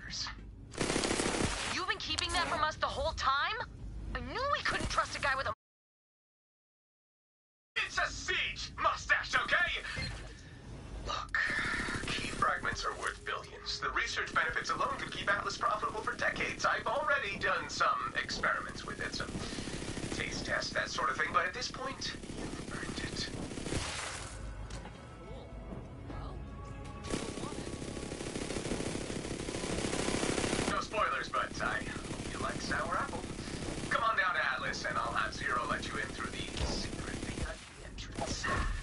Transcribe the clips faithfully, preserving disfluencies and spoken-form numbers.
spoilers. You've been keeping that from us the whole time? I knew we couldn't trust a guy with a... It's a siege, mustache, okay? Look, key fragments are worth billions. The research benefits alone could keep Atlas profitable for decades. I've already done some experiments with it, some taste tests, that sort of thing, but at this point, you've earned it. No spoilers, but I hope you like sour apple. Come on down to Atlas, and I'll have Zero let you in through the secret V I P entrance.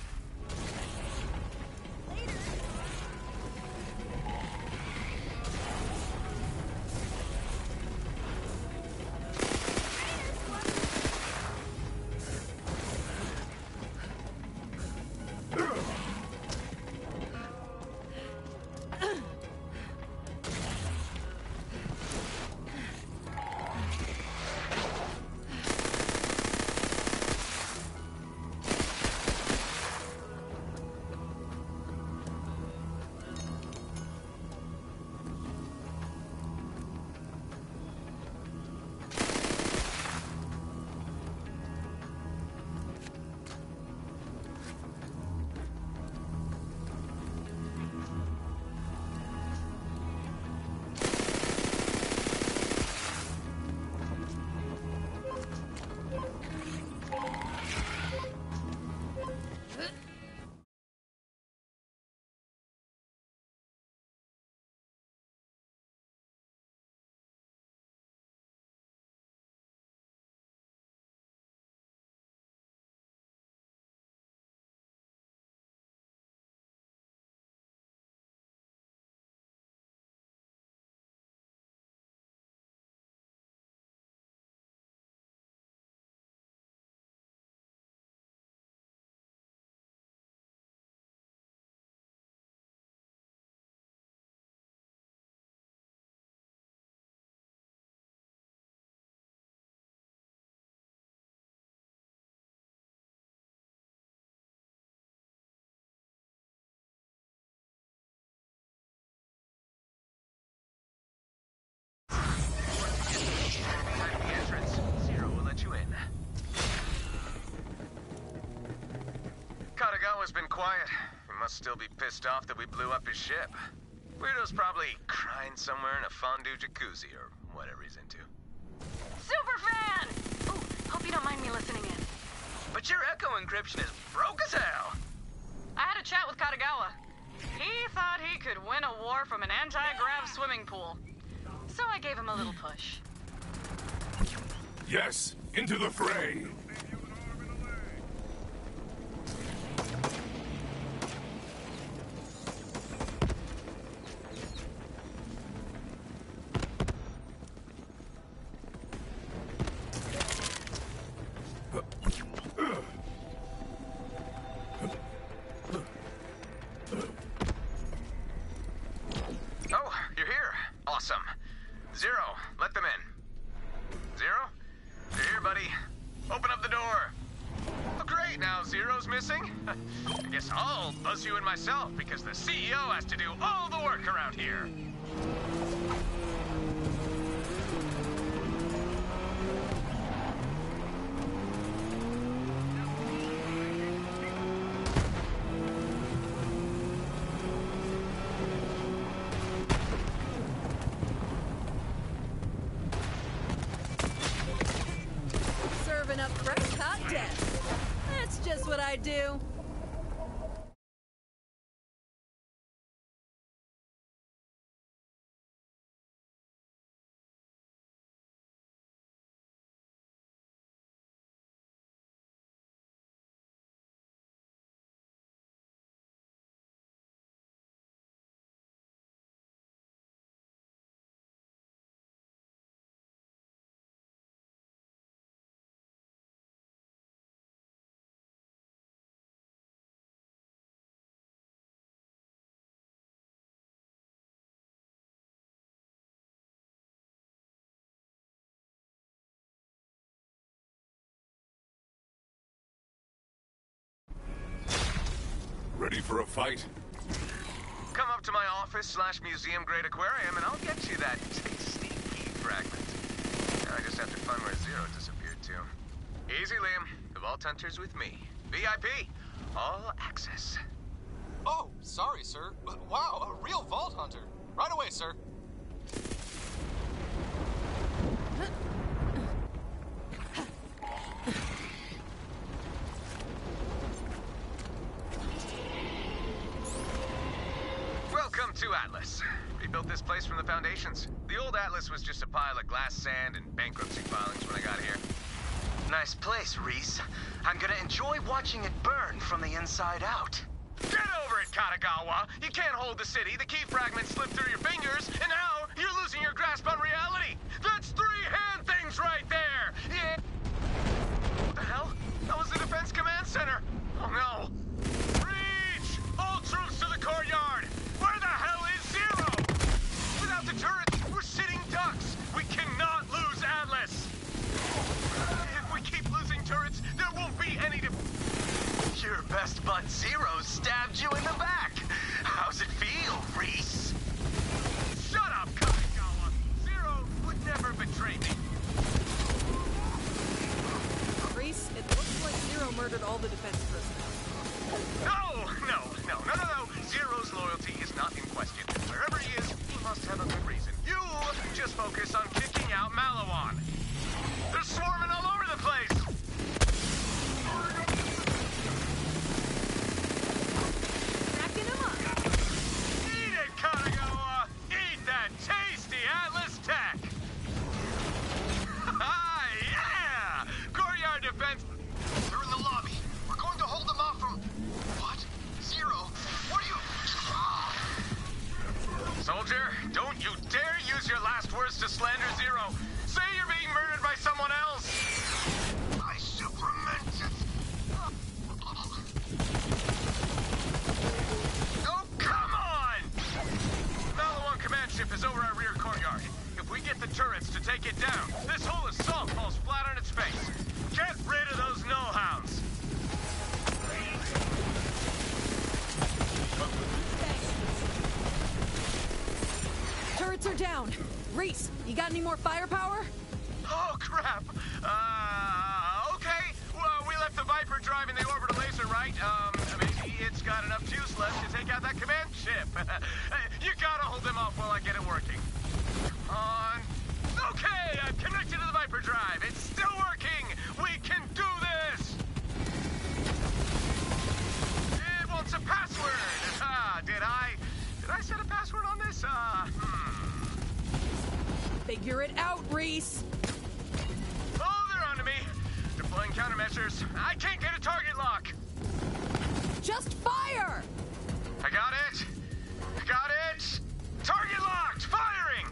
Katagawa's been quiet. He must still be pissed off that we blew up his ship. Weirdo's probably crying somewhere in a fondue jacuzzi or whatever he's into. Super fan! Ooh, hope you don't mind me listening in. But your echo encryption is broke as hell. I had a chat with Katagawa. He thought he could win a war from an anti-grav swimming pool. So I gave him a little push. Yes, into the fray! Oh, you're here. Awesome. Zero, let them in. Zero? You're here, buddy. Open up the door. Oh, great. Now Zero's missing? I guess I'll buzz you in myself, because the C E O has to do all the work around here. Serving up fresh cocktails. That's just what I do. Ready for a fight? Come up to my office slash museum grade aquarium and I'll get you that tasty key fragment. Now I just have to find where Zero disappeared to. Easy, Liam. The Vault Hunter's with me. V I P. All access. Oh, sorry, sir. Wow, a real Vault Hunter. Right away, sir. Welcome to Atlas. We built this place from the foundations. The old Atlas was just a pile of glass sand and bankruptcy filings when I got here. Nice place, Reese. I'm gonna enjoy watching it burn from the inside out. Get over it, Katagawa! You can't hold the city, the key fragment slipped through your fingers, and now you're losing your grasp on reality! That's three hand things right there! Yeah. What the hell? That was the Defense Command Center! Oh no! Reach! All troops to the courtyard! Where the hell is Zero? Without the turrets, we're sitting ducks! We cannot lose Atlas! If we keep losing turrets, there won't be any to... Your best bud Zero stabbed you in the back. How's it feel, Reese? Shut up, Katagawa! Zero would never betray me. Reese, it looks like Zero murdered all the defense personnel. No, no, no, no, no, no. Zero's loyalty is not in question. Wherever he is, he must have a good reason. You just focus on kicking out Malawan. They're swarming all over the place. Cracking him up. Eat it, Katagawa! Eat that tasty Atlas tech! Ah, yeah! Courtyard defense... They're in the lobby. We're going to hold them off from... What? Zero? What are you... Soldier, don't you dare use your last words to slander Zero. Say you're being murdered by someone else. I supermeant it. Oh, come on! Malawan command ship is over our rear courtyard. If we get the turrets to take it down, this whole assault falls flat on its face. Get rid of those null-hounds! Turrets are down. Reese, you got any more firepower? Oh, crap! Uh, okay. Well, we left the Viper drive in the orbital laser, right? Um, maybe it's got enough juice left to take out that command ship. You gotta hold them off while I get it working. Come on. Okay, I'm connected to the Viper drive. It's still working. We can do this. It wants a password. Ah, did I? Did I set a password on this? Uh, hmm. Figure it out, Reese. Oh, they're onto me. Deploying countermeasures. I can't get a target lock. Just fire! I got it. I got it. Target locked. Firing.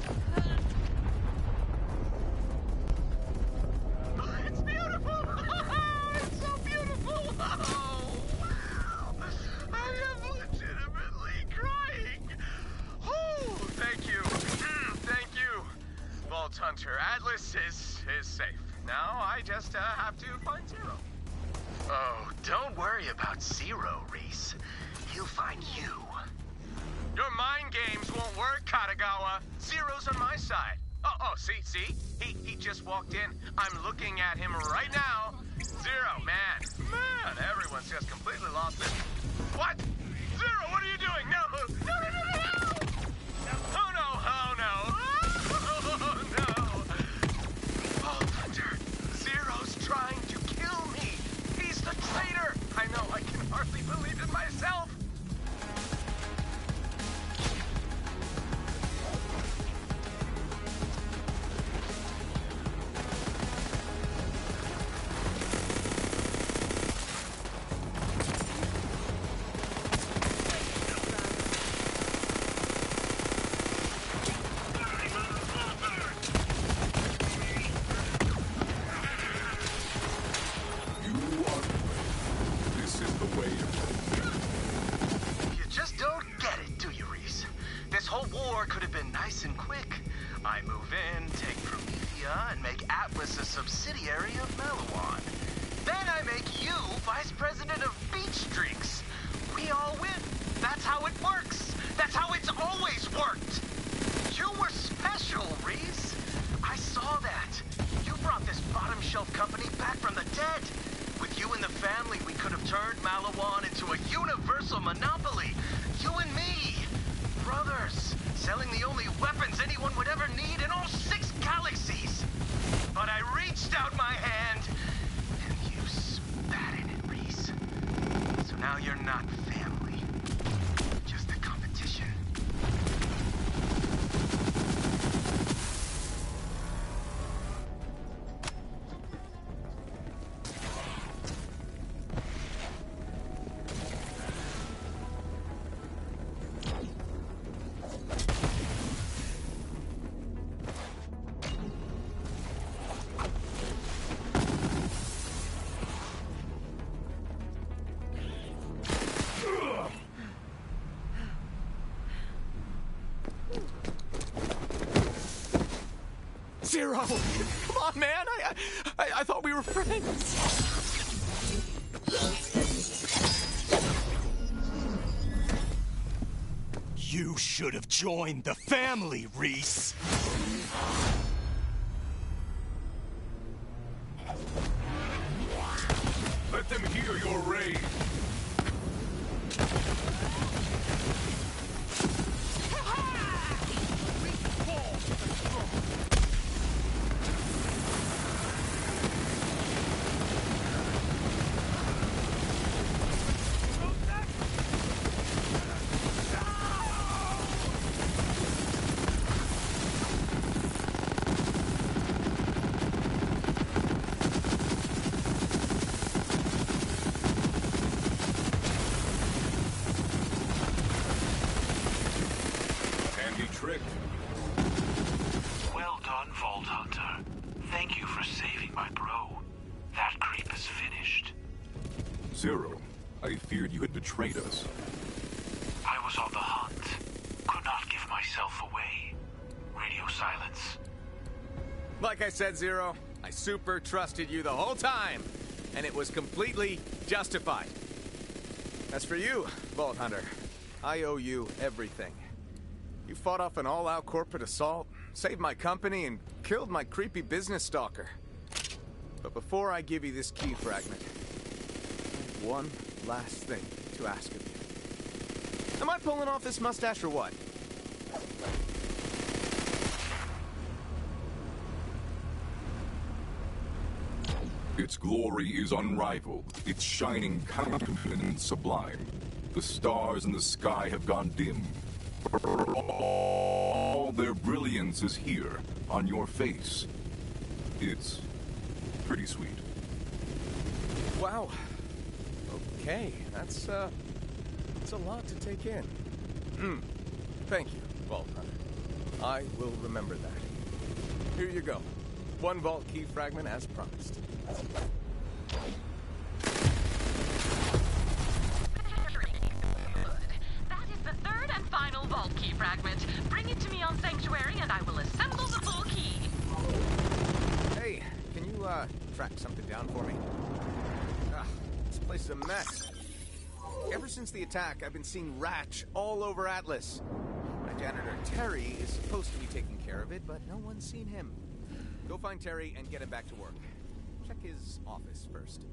Oh, it's beautiful. It's so beautiful. Oh, wow. I am legitimately crying. Oh, thank you. Thank you, Vault Hunter. Atlas is is safe. Now I just uh, have to find Zero. Oh, don't worry about Zero, Reese. He'll find you. Your mind games won't work, Katagawa. Zero's on my side. Oh, oh, see, see? He he just walked in. I'm looking at him right now. Zero, man. Man, everyone's just completely lost it. What? Zero, what are you doing? No, no, no, no, no, no! Oh, no, oh, no. Oh, no. Vault Hunter, Zero's trying to kill me. He's the traitor. I know, I can hardly believe it myself. Subsidiary of Malawan. Then I make you vice president of Beach Streaks. We all win. That's how it works. That's universal monopoly. You and me. Brothers, selling the only weapons anyone would ever need in all six galaxies. But I reached out my hand, and you spat in it, Reese. So now you're not family. Just a competition. Zero! Come on, man! I, I, I thought we were friends! You should have joined the family, Reese! Let them hear your rage. Well done, Vault Hunter. Thank you for saving my bro. That creep is finished. Zero, I feared you had betrayed us. I was on the hunt. Could not give myself away. Radio silence. Like I said, Zero, I super trusted you the whole time, and it was completely justified. As for you, Vault Hunter, I owe you everything. You fought off an all-out corporate assault, saved my company, and killed my creepy business stalker. But before I give you this key fragment, one last thing to ask of you. Am I pulling off this mustache or what? Its glory is unrivaled, its shining countenance sublime. The stars in the sky have gone dim. All their brilliance is here, on your face. It's pretty sweet. Wow. Okay, that's, uh, that's a lot to take in. Hmm. Thank you, Vault Hunter. I will remember that. Here you go. One vault key fragment as promised. That is the third and final vault key fragment. Bring it to me on Sanctuary and I will assemble the full key. Hey, can you, uh, track something down for me? Ah, this place is a mess. Ever since the attack, I've been seeing Ratch all over Atlas. My janitor, Terry, is supposed to be taking care of it, but no one's seen him. Go find Terry and get him back to work. Check his office first.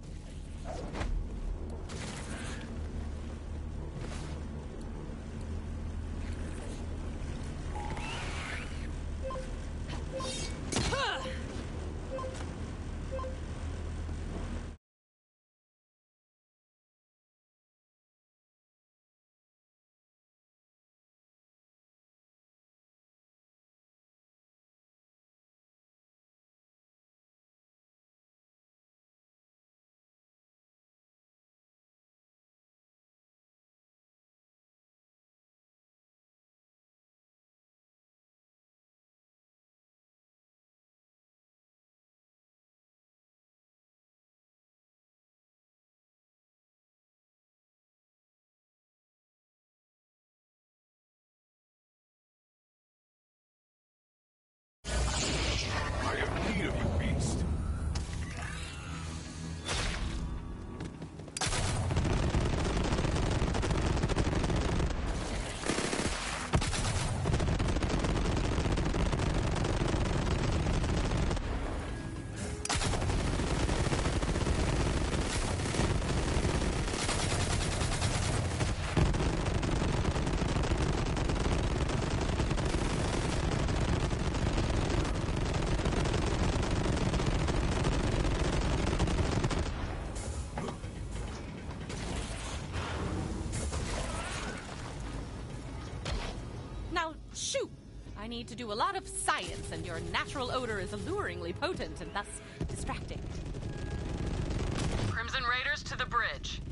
need to do a lot of science, and your natural odor is alluringly potent and thus distracting. Crimson Raiders to the bridge.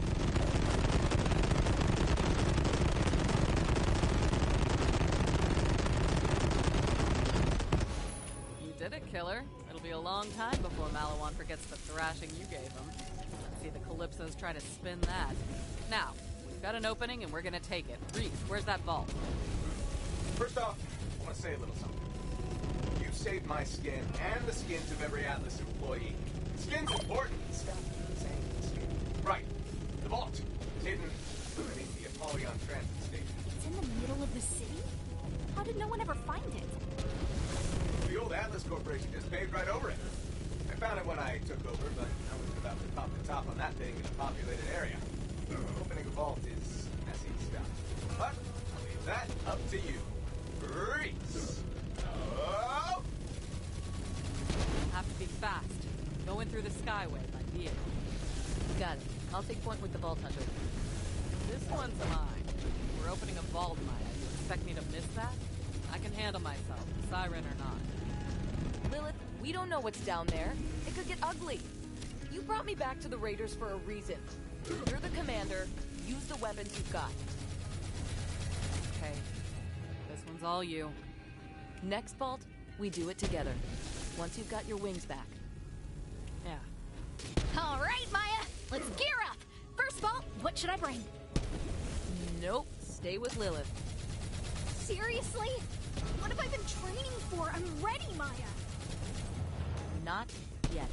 You did it, killer. It'll be a long time before Malawan forgets the thrashing you gave him. Let's see the Calypsos try to spin that. Now, we've got an opening and we're gonna take it. Reese, where's that vault? First off, I want to say a little something. You saved my skin and the skins of every Atlas employee. Skin's important. Stop saying skin. Right. The vault. It's hidden underneath the Apollyon transit station. It's in the middle of the city? How did no one ever find it? The old Atlas Corporation just paved right over it. I found it when I took over, but I was about to pop the top on that thing in a populated area. Opening a vault is messy stuff. But I'll leave that up to you. Reese! Oh! Have to be fast. Going through the skyway by vehicle. Got it. I'll take point with the Vault Hunter. This one's mine. We're opening a vault, Maya. You expect me to miss that? I can handle myself, siren or not. Lilith, we don't know what's down there. It could get ugly. You brought me back to the Raiders for a reason. You're the commander. Use the weapons you've got. Okay. This one's all you. Next vault, we do it together. Once you've got your wings back. Yeah. All right, Maya. Let's gear up. First vault, what should I bring? Nope. Stay with Lilith. Seriously? What have I been training for? I'm ready, Maya. Not yet.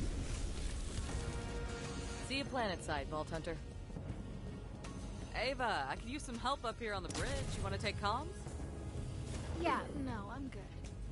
See you planetside, Vault Hunter. Ava, I could use some help up here on the bridge. You want to take comms? Yeah, no, I'm good.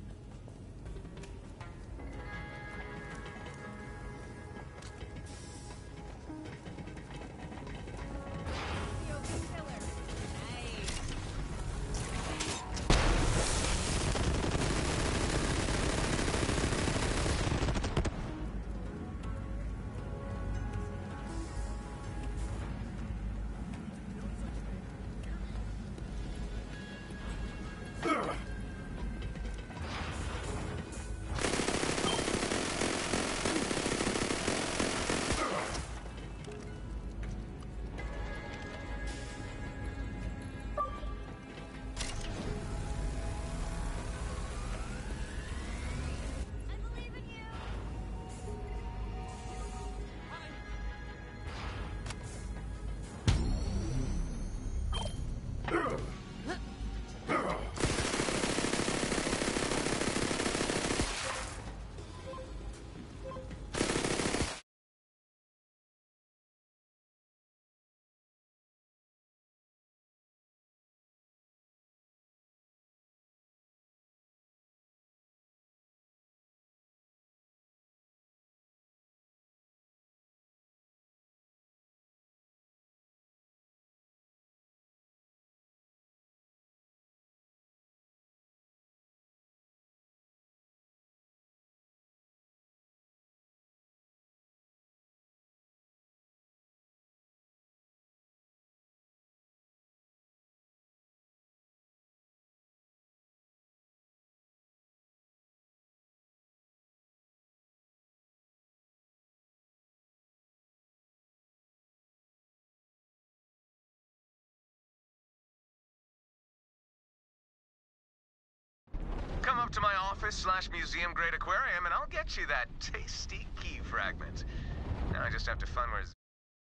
Come up to my office slash museum grade aquarium and I'll get you that tasty key fragment. Now I just have to find where it's...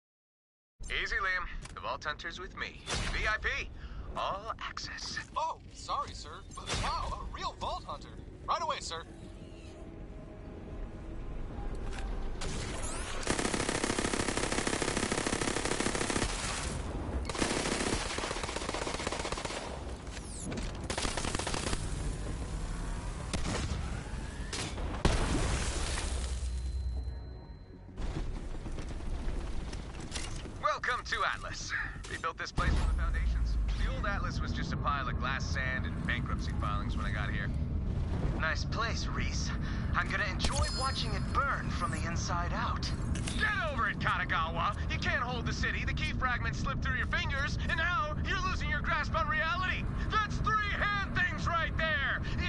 Easy, Liam. The Vault Hunter's with me. V I P. All access. Oh, sorry, sir. Wow, a real Vault Hunter. Right away, sir. Welcome to Atlas. We built this place from the foundations. The old Atlas was just a pile of glass sand and bankruptcy filings when I got here. Nice place, Reese. I'm gonna enjoy watching it burn from the inside out. Get over it, Katagawa! You can't hold the city, the key fragments slipped through your fingers, and now you're losing your grasp on reality! That's three hand things right there! You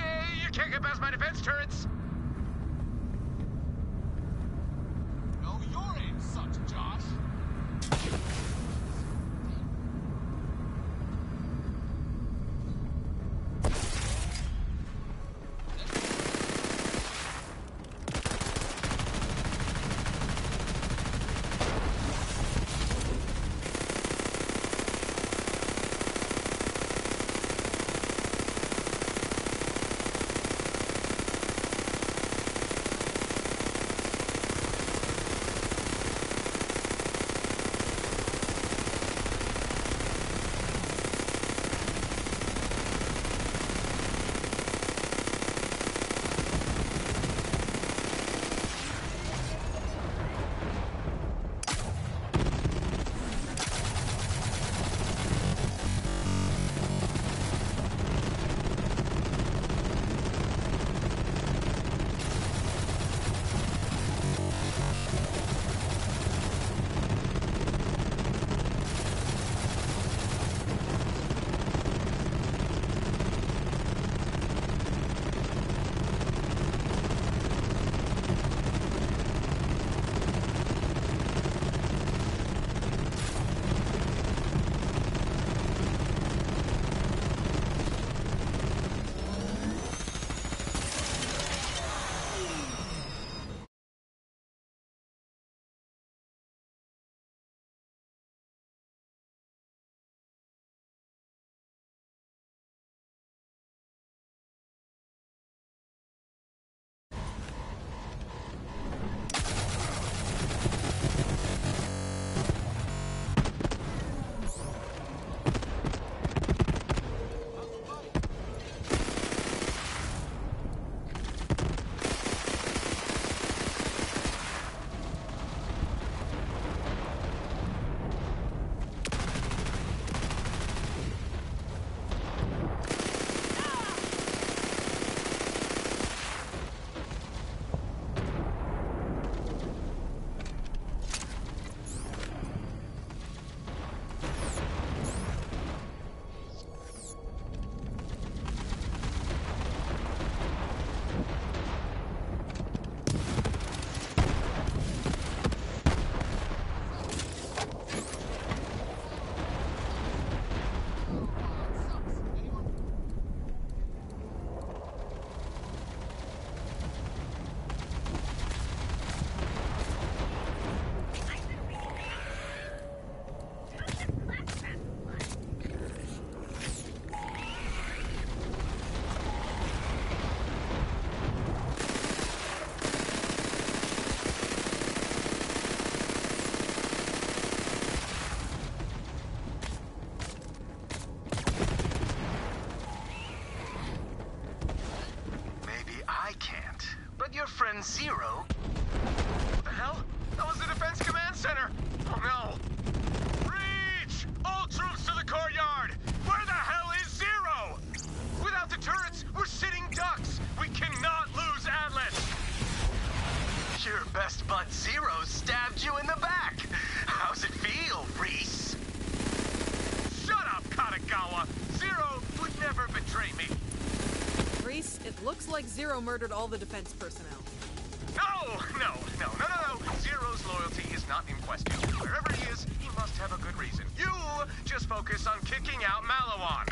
then Zero... What the hell? That was the Defense Command Center! Oh no! Reach! All troops to the courtyard! Where the hell is Zero? Without the turrets, we're sitting ducks! We cannot lose Atlas! Your best bud Zero stabbed you in the back! How's it feel, Reese? Shut up, Katagawa! Zero would never betray me! Reese, it looks like Zero murdered all the defense personnel. No! No, no, no, no, no! Zero's loyalty is not in question. Wherever he is, he must have a good reason. You just focus on kicking out Malawan.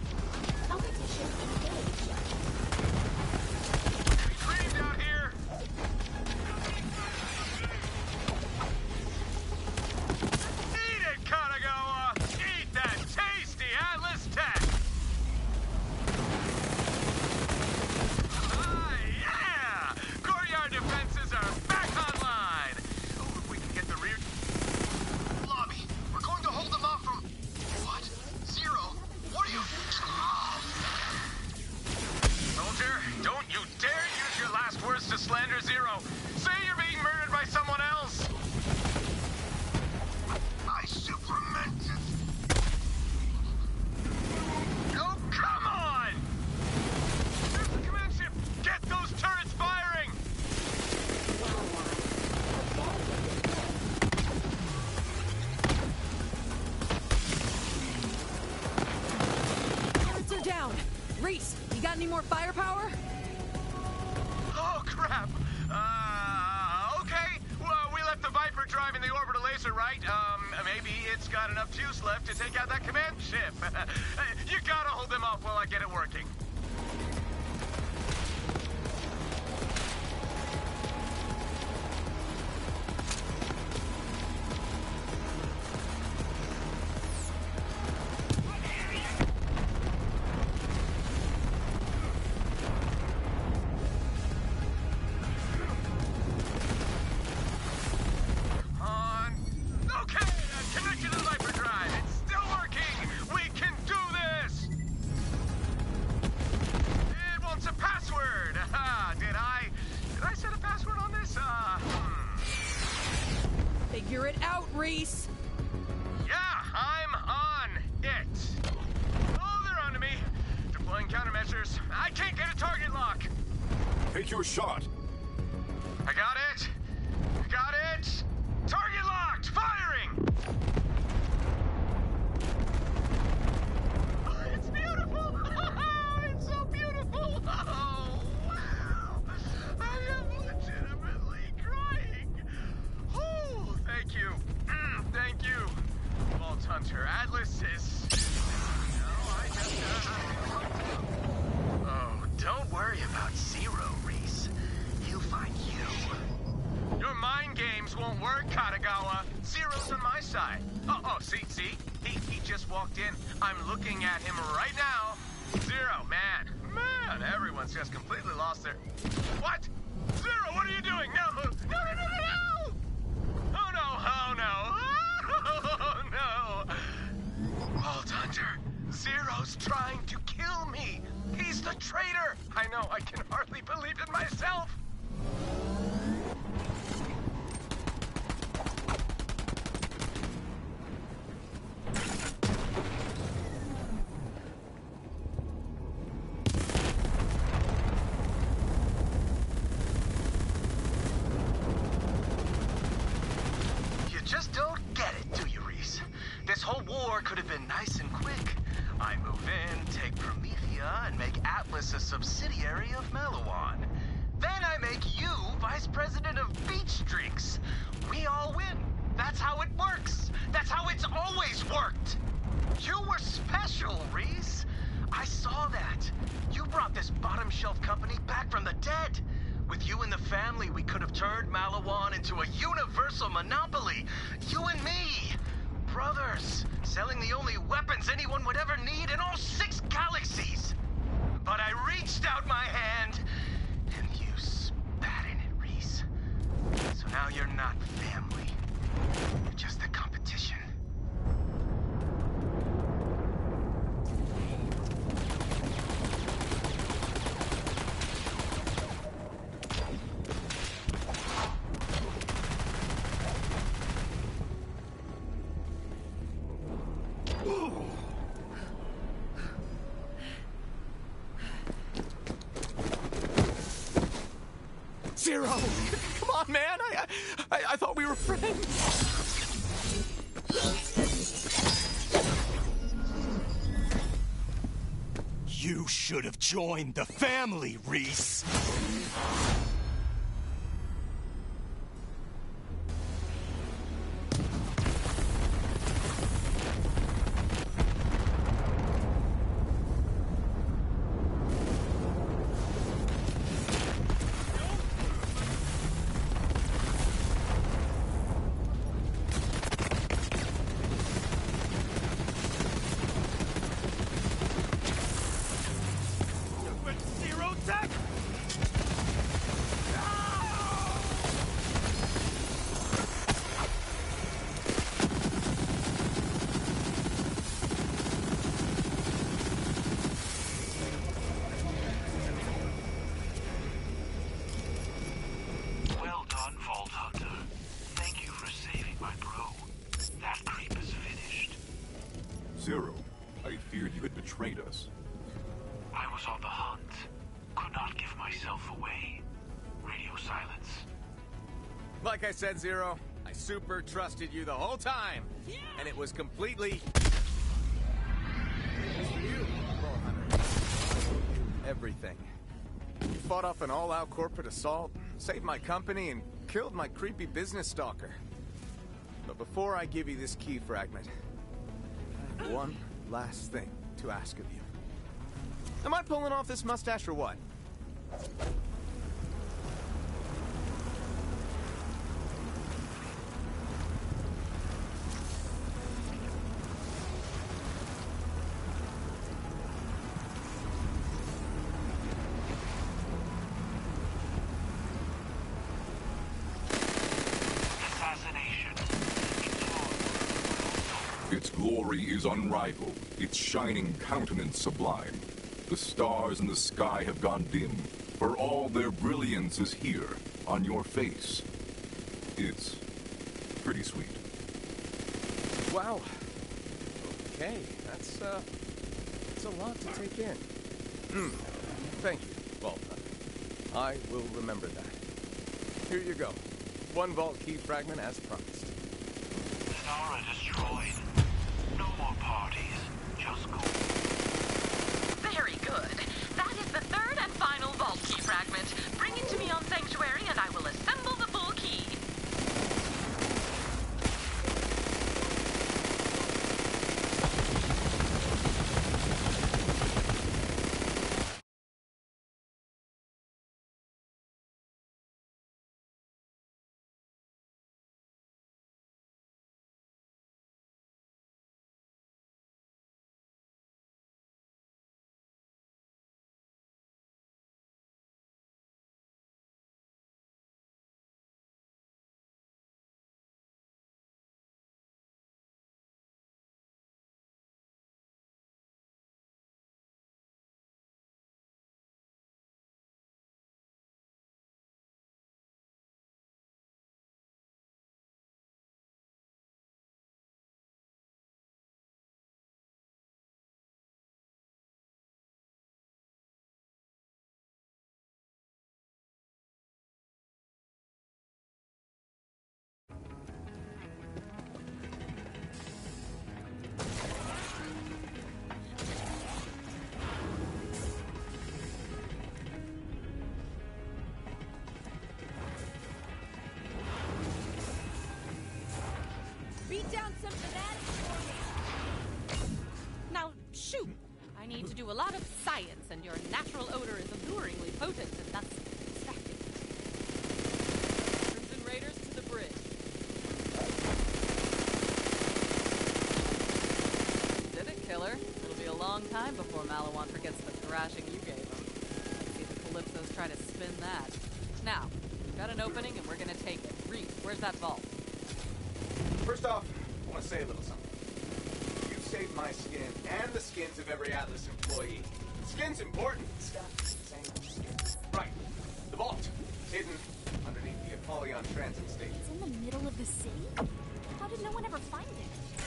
Be cleaned out here! Eat it, Katagawa! Eat that tasty Atlas tech! Ah, yeah! Courtyard defenses are back online! Oh, if we can get the rear... Lobby, we're going to hold them off from... What? Zero? What are you... Soldier, don't you dare use your last words to slander Zero! Say you're being murdered by someone else! I super meant it. Oh, come on! There's the command ship! Get those turrets firing! Turrets are down. Reese, you got any more firepower? Oh, crap! Uh, okay. Well, we left the Viper driving the orbital laser, right? Um, maybe it's got enough juice left to take out that command ship. You gotta hold them off while I get it working. On. Okay, uh, connected to the Viper drive. It's still working. We can do this. It wants a password. Ah, did I? Did I set a password on this? Uh, hmm. Figure it out, Reese. Yeah, I'm on it. Oh, they're onto me. Deploying countermeasures. I can't get a target lock. Take your shot. I got it. I got it. Target locked. Firing. Oh, it's beautiful. It's so beautiful. Oh, wow. I am legitimately crying. Oh, thank you. Mm, thank you. Vault Hunter, Atlas is... No, I just... Uh... Oh, don't worry about Zero, Reese. He'll find you. Your mind games won't work, Katagawa. Zero's on my side. Oh, oh, see, see? He, he just walked in. I'm looking at him right now. Zero, man. Man, everyone's just completely lost their... What? Zero, what are you doing? No, no, no, no, no, no! Oh, no, oh, no. Oh, no. Vault Hunter, Zero's trying to kill me. He's the traitor. I know, I can hardly believe it myself. You just don't get it, do you, Reese? This whole war could have been nice and quick. I move in, take Promethea, and make Atlas a subsidiary of Malawan. Then I make you vice president of Beach Streaks. We all win. That's how it works. That's how it's always worked. You were special, Reese. I saw that. You brought this bottom shelf company back from the dead. With you in the family, we could have turned Malawan into a universal monopoly. You and me. Brothers, selling the only weapons anyone would ever need in all six galaxies. But I reached out my hand, and you spat in it, Reese. So now you're not family. You're just the competition. Zero! Come on, man! I, I, I thought we were friends! You should have joined the family, Reese! Zero, I feared you had betrayed us. I was on the hunt. Could not give myself away. Radio silence. Like I said, Zero, I super trusted you the whole time. Yeah. And it was completely... Just for you, Bull Hunter. Everything. You fought off an all-out corporate assault, saved my company, and killed my creepy business stalker. But before I give you this key fragment, I have one last thing to ask of you. Am I pulling off this mustache or what? Its glory is unrivaled, its shining countenance sublime. The stars in the sky have gone dim, for all their brilliance is here, on your face. It's pretty sweet. Wow. Okay, that's, uh, that's a lot to take in. Hmm. Thank you, Vault Hunter. I will remember that. Here you go. One vault key fragment as promised. Nora destroyed. No more parties, just go. Very good. That is the third and final vault key fragment. Bring it to me on Sanctuary and I will assemble the full key. Beat down some fanatics for me. Now, shoot! I need to do a lot of science, and your natural odor is alluringly potent and thus distracting. Crimson Raiders to the bridge. Did it, killer? It'll be a long time before Malawan forgets the thrashing you gave him. Let's see the Calypsos try to spin that. Now, we've got an opening, and we're gonna take it. Reese, where's that vault? First off, I want to say a little something. You saved my skin and the skins of every Atlas employee. Skin's important. Right. The vault. Hidden underneath the Apollyon transit station. It's in the middle of the city? How did no one ever find it?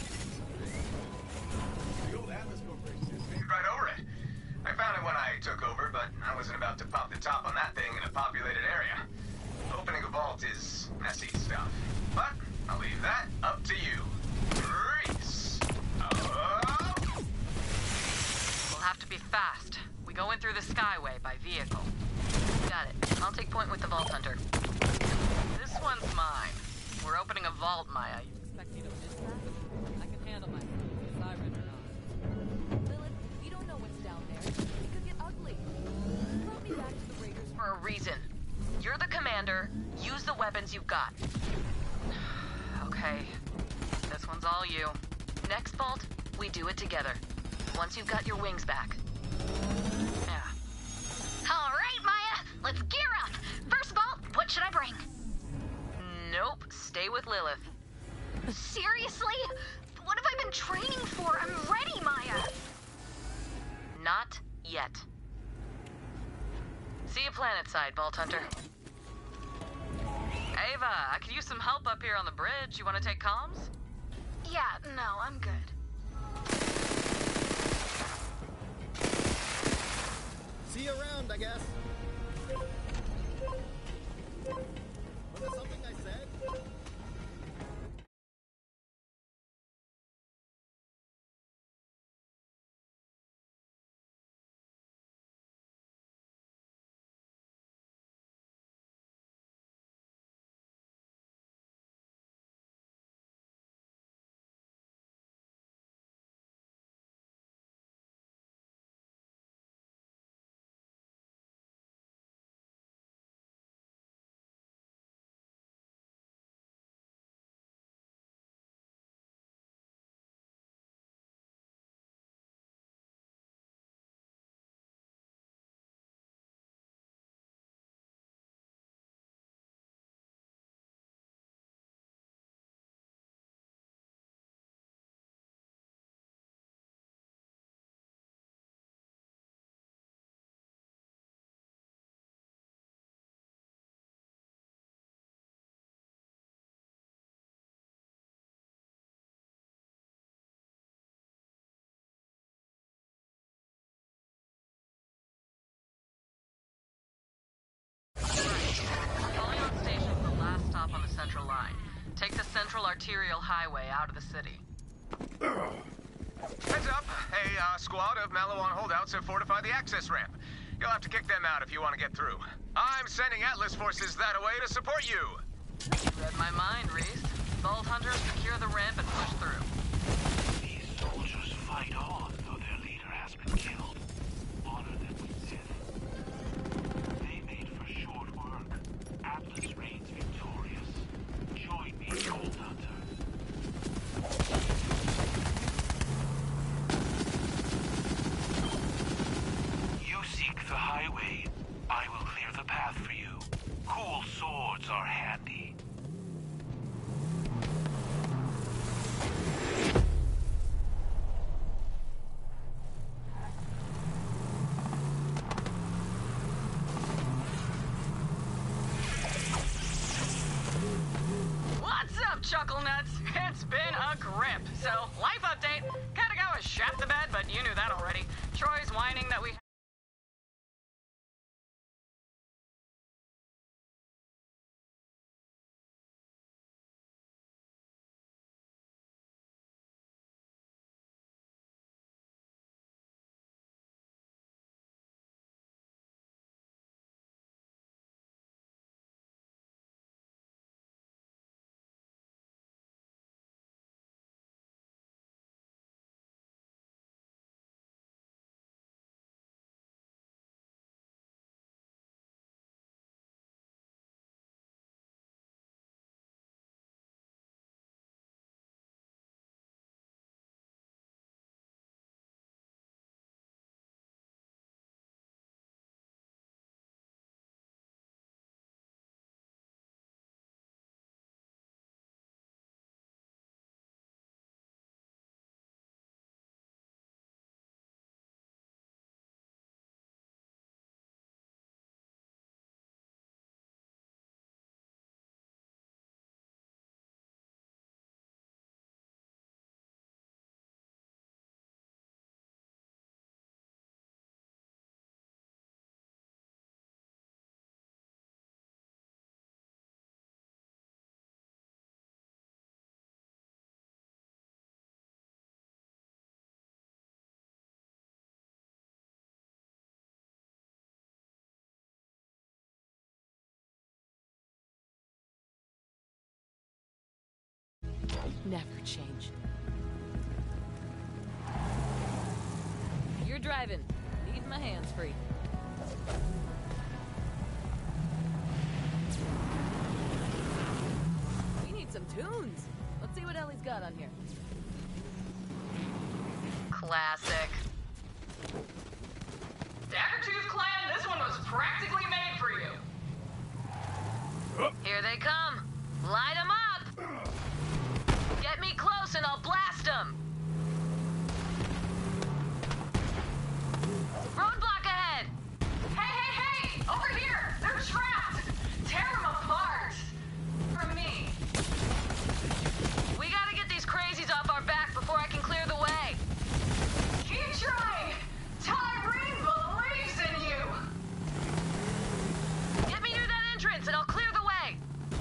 The old Atlas Corporation is right over it. I found it when I took over, but I wasn't about to pop the top on that thing in a populated area. fast. We go in through the Skyway by vehicle. Got it. I'll take point with the Vault Hunter. This one's mine. We're opening a vault, Maya. You expect me to miss that? I can handle myself, siren or not. Lilith, we don't know what's down there. It could get ugly. You brought me back to the Raiders For a reason. You're the commander. Use the weapons you've got. Okay. This one's all you. Next vault, we do it together. Once you've got your wings back. Yeah. All right, Maya, let's gear up. First of all, what should I bring? Nope. Stay with Lilith. Seriously? What have I been training for? I'm ready, Maya. Not yet. See you planetside, Vault Hunter. Ava, I could use some help up here on the bridge. You want to take comms? Yeah, no, I'm good. See you around, I guess. Was it something I said? Calling on station for the last stop on the Central Line. Take the Central Arterial Highway out of the city. Heads up. A uh, squad of Malawan holdouts have fortified the access ramp. You'll have to kick them out if you want to get through. I'm sending Atlas forces that way to support you. You read my mind, Reese. Vault Hunter, secure the ramp and push through. These soldiers fight on, though their leader has been killed. Honor them with Sith. They made for short work. Atlas reigns victorious. Join me, Gold Hunter. You seek the highway. I will clear the path for you. Cool swords are handy. What's up, Chuckle Nuts? It's been a grip. So, life update. Katagawa shat the bed, but you knew that already. Troy's whining that we... never change. You're driving. Need my hands free. We need some tunes. Let's see what Ellie's got on here. Classic. Daggertooth Clan, this one was practically made for you. Here they come. Light them up. Get me close and I'll blast them. Roadblock ahead. Hey, hey, hey! Over here! They're trapped! Tear them apart! From me. We gotta get these crazies off our back before I can clear the way. Keep trying! Tyrene believes in you! Get me near that entrance and I'll clear the way!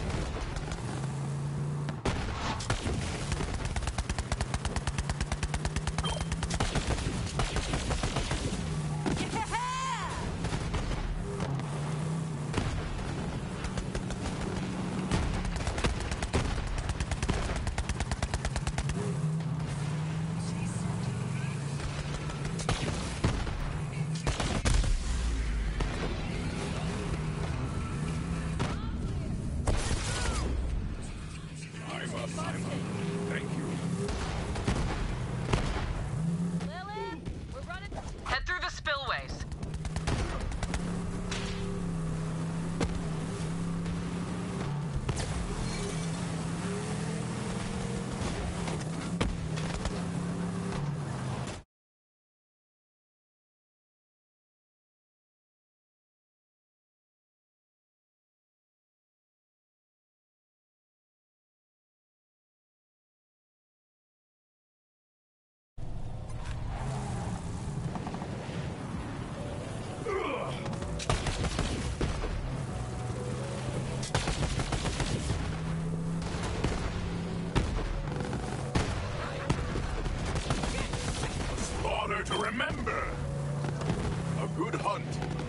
To remember. A good hunt.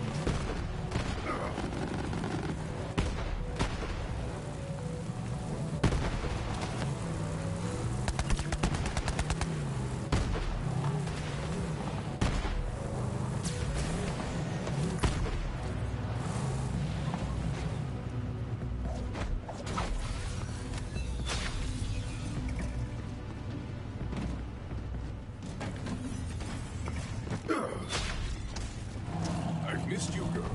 I've missed you, girl.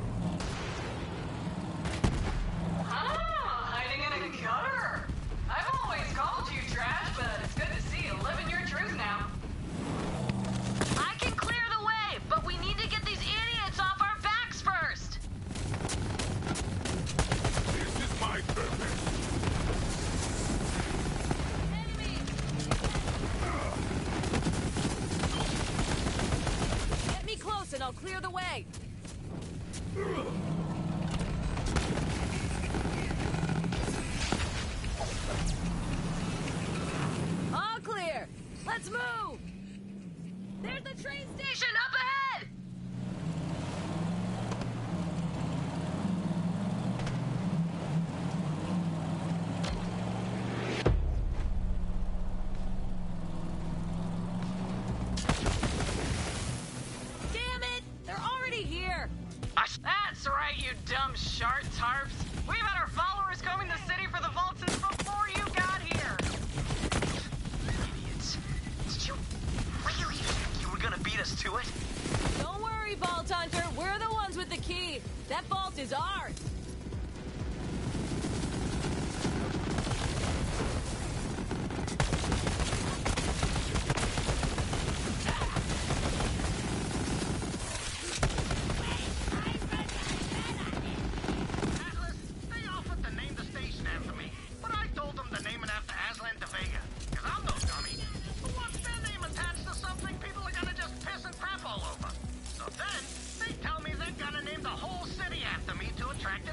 Ah, hiding in a gutter. I've always called you trash, but it's good to see you living your truth now. I can clear the way, but we need to get these idiots off our backs first. This is my purpose. Get me close and I'll clear the way. All clear. Let's move. There's the train station up ahead. Damn it! They're already here. That's right, you dumb shart tarps. We've had our followers combing the city for the vault since before you got here. Idiots. Did you really think you were gonna beat us to it? Don't worry, Vault Hunter. We're the ones with the key. That vault is ours. Atlas, they offered to name the station after me, but I told them to name it after Aslan de Vega, because I'm no dummy. But once their name attached to something, people are gonna just piss and crap all over. So then, they tell me they're gonna name the whole city after me to attract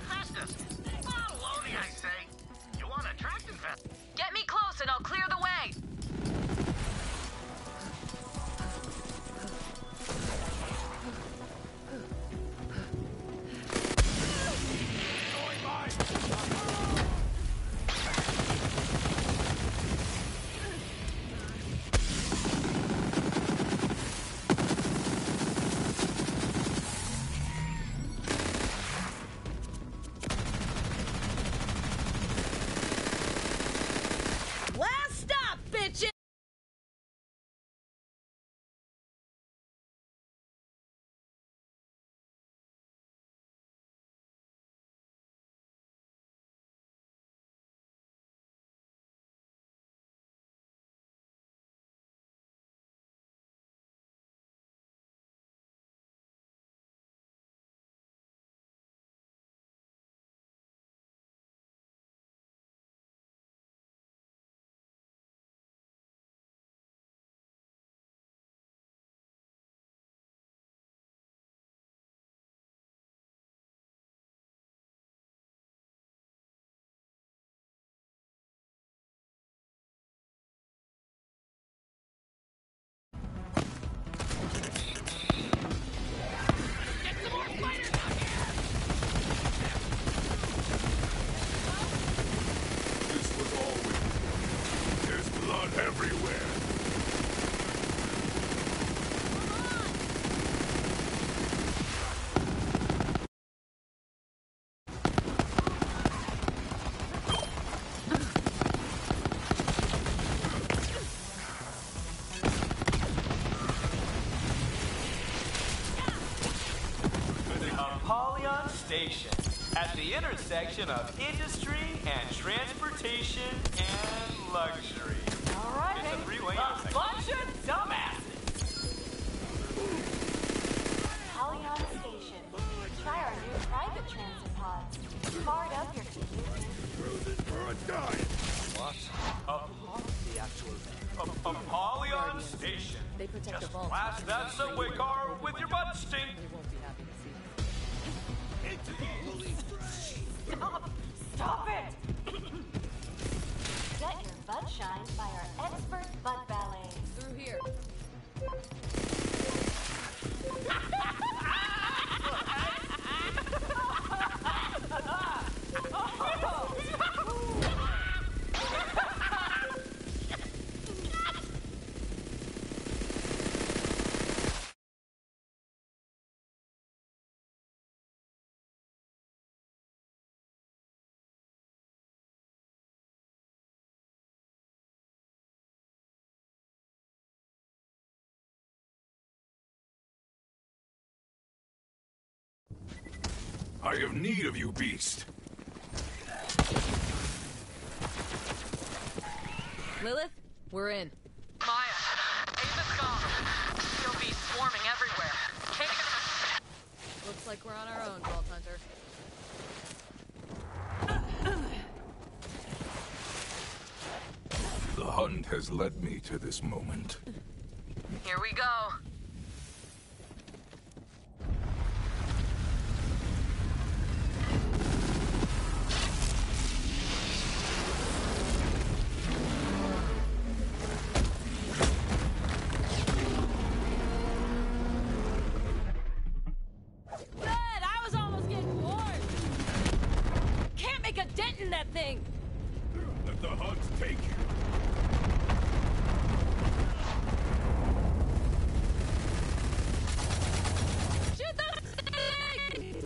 station at the intersection of industry and transportation and luxury. All right. It's a three-way A intersection. bunch of dumbasses. Polygon Station. Try our new private transit pods. Fired up your What? A, the actual a, a Polygon Station. They protect Just the vault. blast that subway car with your butt stink. They won't be happy to see you. Stop! Stop it! Get your butt shined by our expert butt ballet. Through here. I have need of you, beast. Lilith, we're in. Maya, Ava's gone. You'll be swarming everywhere. Can't get Looks like we're on our own, Vault Hunter. The hunt has led me to this moment. Here we go. Good! I was almost getting bored! Can't make a dent in that thing! Let the hunt take you. Shoot those things!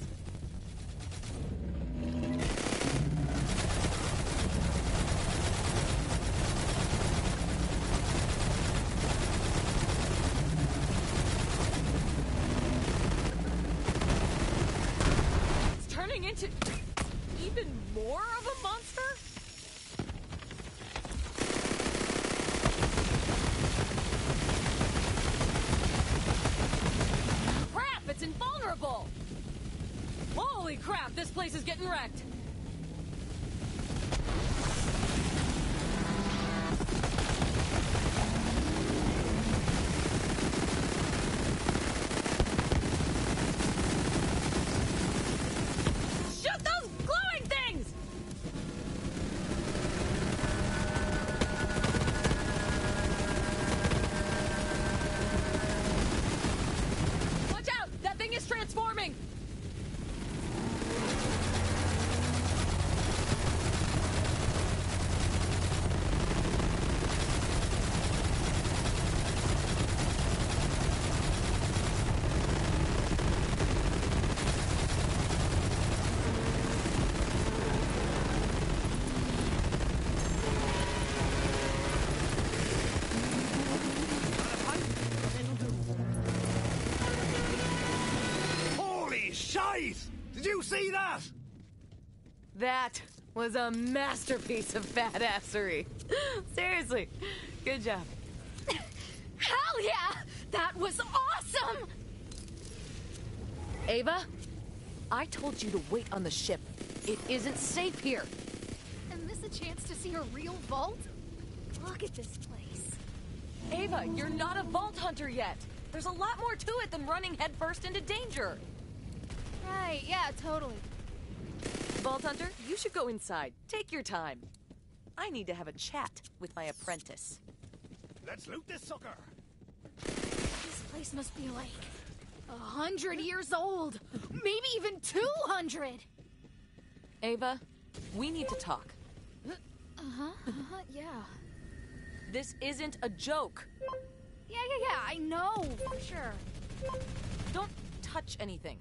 It's turning into even more of a monster? Crap, it's invulnerable! Holy crap, this place is getting wrecked! Shoot those glowing things! Watch out! That thing is transforming! Holy shite! Did you see that? That was a masterpiece of badassery. Seriously, good job. Hell yeah! That was awesome! Ava, I told you to wait on the ship. It isn't safe here. And this a chance to see a real vault? Look at this place. Ava, you're not a vault hunter yet. There's a lot more to it than running headfirst into danger. Right, yeah, totally. Vault Hunter, you should go inside. Take your time. I need to have a chat with my apprentice. Let's loot this sucker. This place must be like a hundred years old. Maybe even two hundred. Ava, we need to talk. Uh-huh, uh-huh, yeah. This isn't a joke. Yeah, yeah, yeah, I know, for sure. Don't touch anything.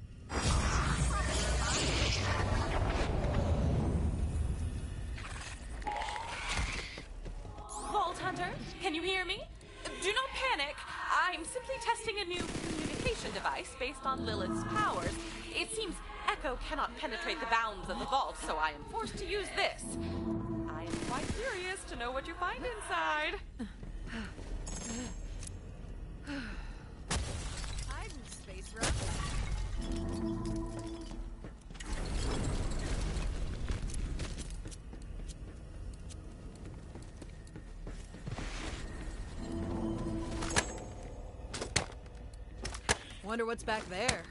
Vault Hunter, can you hear me? Do not panic. I'm simply testing a new communication device based on Lilith's powers. It seems echo cannot penetrate the bounds of the vault, so I am forced to use this. I am quite curious to know what you find inside. Hiding space rough. Wonder what's back there.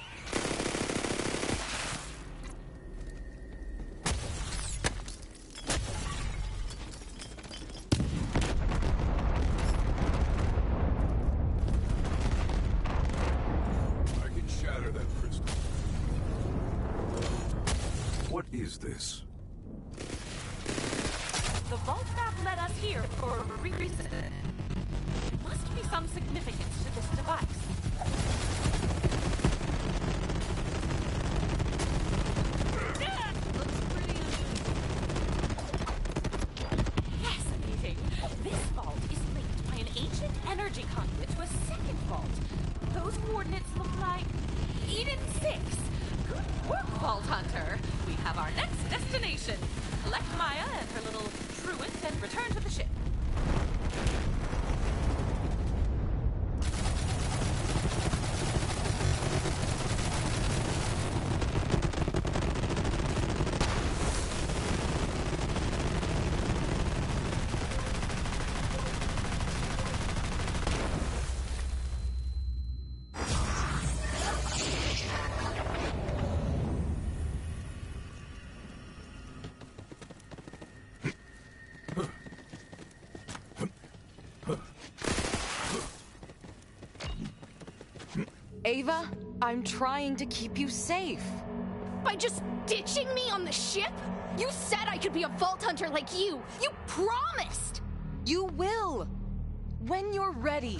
I can shatter that crystal. What is this? The vault map led us here for a reason. Must be some significance to this device. Fascinating. This vault is linked by an ancient energy conduit to a second vault. Those coordinates look like Eden six. Good work, Vault Hunter. We have our next destination. Collect Maya and her little truant and return to the ship. Ava, I'm trying to keep you safe. By just ditching me on the ship? You said I could be a vault hunter like you. You promised. You will. When you're ready.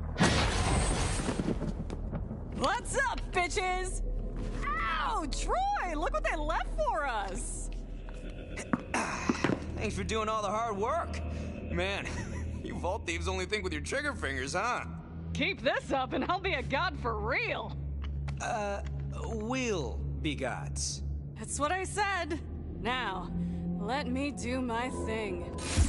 What's up, bitches? Ow, Troy, look what they left for us. Thanks for doing all the hard work. Man, you vault thieves only think with your trigger fingers, huh? Keep this up and I'll be a god for real. Uh, will be gods. That's what I said. Now, let me do my thing.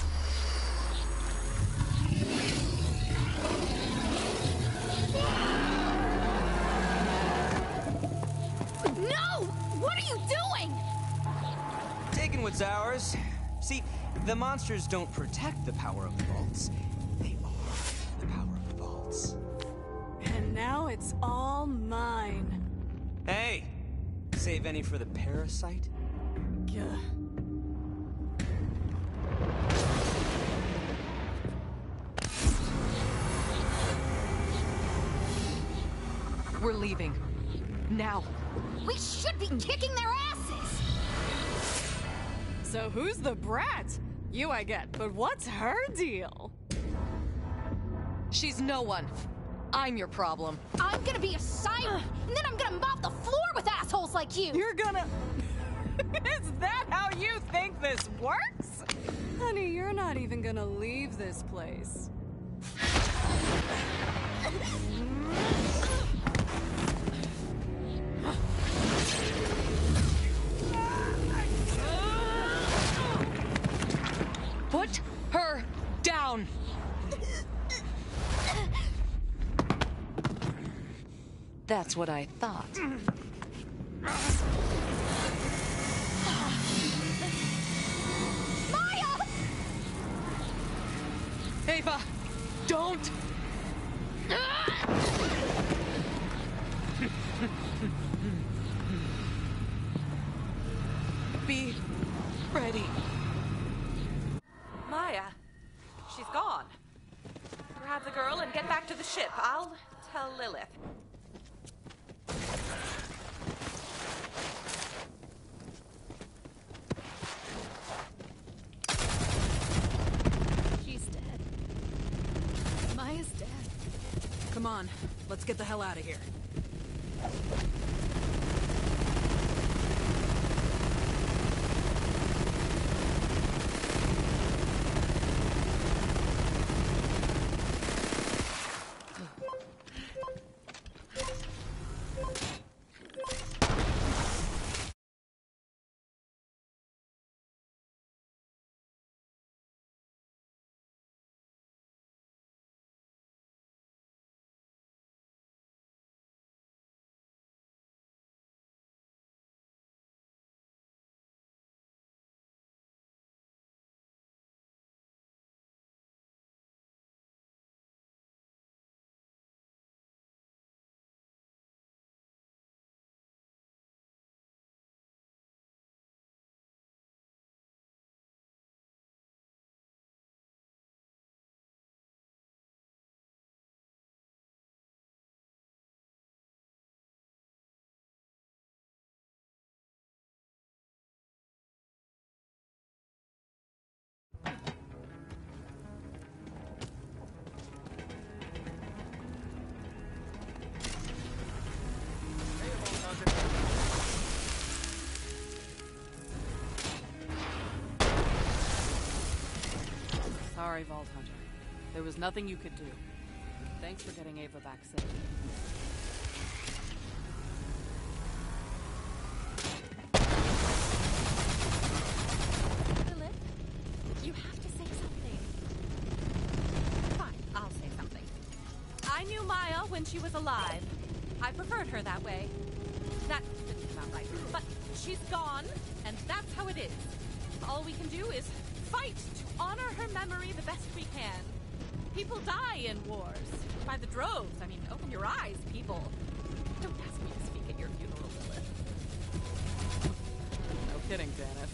No! What are you doing? Taking what's ours. See, the monsters don't protect the power of the vaults. They are the power of the vaults. And now it's all mine. Hey, save any for the parasite? Gah. We're leaving. Now. We should be kicking their asses! So who's the brat? You I get, but what's her deal? She's no one. I'm your problem. I'm gonna be a siren, and then I'm gonna mop the floor with assholes like you! You're gonna... Is that how you think this works? Honey, you're not even gonna leave this place. Put her down. That's what I thought. Maya! Ava, don't! Be ready. Maya, she's gone. Grab the girl and get back to the ship. I'll tell Lilith. She's dead. Maya's dead. Come on, let's get the hell out of here. sorry, Vault Hunter. There was nothing you could do. Thanks for getting Ava back safe. Lilith, you have to say something. Fine, I'll say something. I knew Maya when she was alive. I preferred her that way. That didn't come out right. But she's gone, and that's how it is. All we can do is fight to honor her memory the best we can. People die in wars. By the droves. I mean, open your eyes, people. Don't ask me to speak at your funeral, Lilith. No kidding, Janice.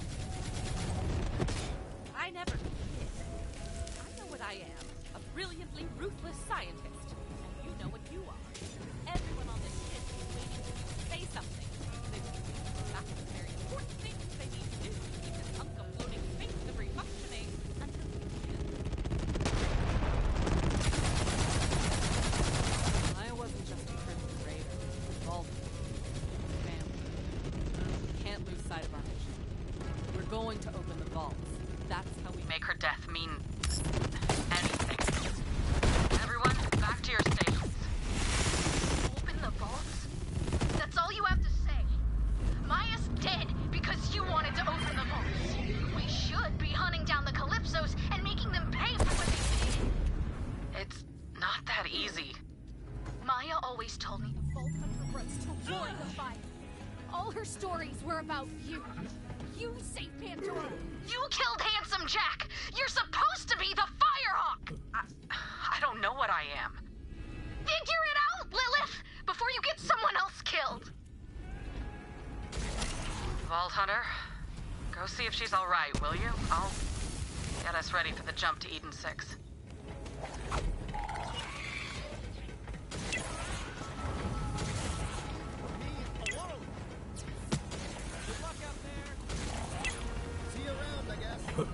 I never did. I know what I am. A brilliantly ruthless scientist. And you know what you are. Everyone on this ship is waiting for you to say something. They will be back to the very important things they need to do to keep this hunk of floating space debris functioning until we can. Maya wasn't just a prison raider. Vault family. We can't lose sight of our mission. We're going to open the vaults. That's how we Make her death mean anything. Everyone, back to your stations. Open the vaults? That's all you have to say. Maya's dead because you wanted to open the vaults. We should be hunting down the Calypsos and making them pay for what they did. It's not that easy. Maya always told me the Vault Hunter rose to avoid the fire. All her stories were about you. You saved Pandora. You killed Handsome Jack. You're supposed to be the Firehawk. I, I don't know what I am. Figure it out, Lilith, before you get someone else killed. Vault Hunter, go see if she's all right, will you? I'll get us ready for the jump to Eden six. See you around, I guess.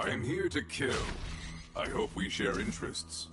I am here to kill. I hope we share interests.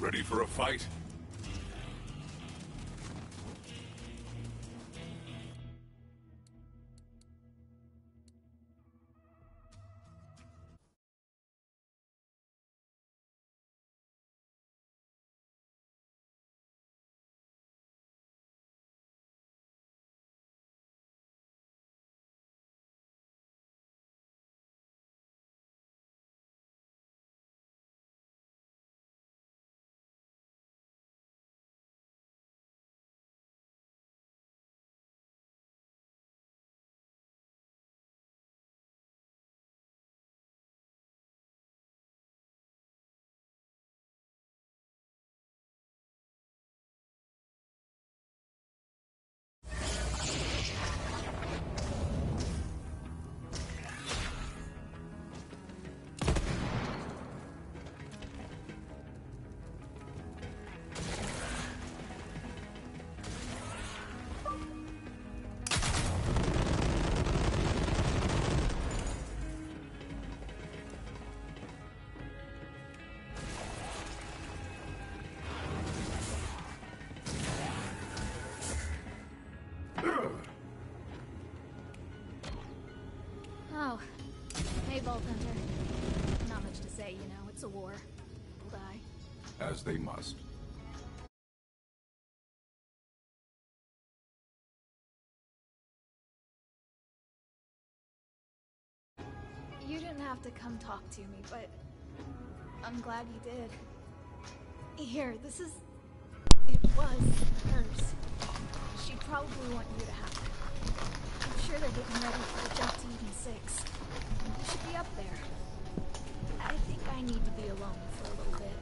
Ready for a fight? Oh. Hey, Vault Hunter. Not much to say, you know. It's a war. We'll die. As they must. You didn't have to come talk to me, but I'm glad you did. Here, this is... It was hers. She'd probably want you to have it. I'm sure they're getting ready for the jump to Eden six. You should be up there. I think I need to be alone for a little bit.